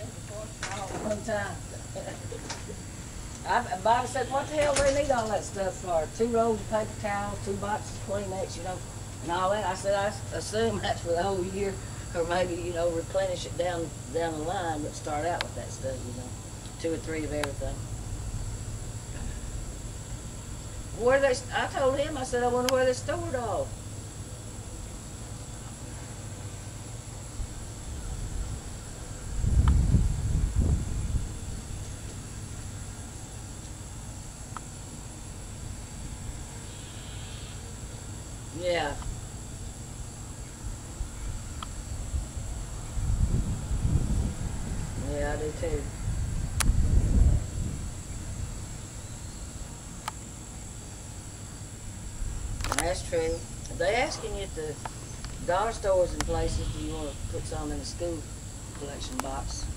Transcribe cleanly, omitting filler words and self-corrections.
One time. Bobby said, what the hell do they need all that stuff for? 2 rolls of paper towels, 2 boxes of Kleenex, you know, and all that. I said, I assume that's for the whole year, or maybe, you know, replenish it down the line, but start out with that stuff, you know, 2 or 3 of everything. Where they? I told him, I said, I wonder where they stored all. Yeah. Yeah, I do too. That's true. They asking you at the dollar stores and places, do you want to put some in the school collection box?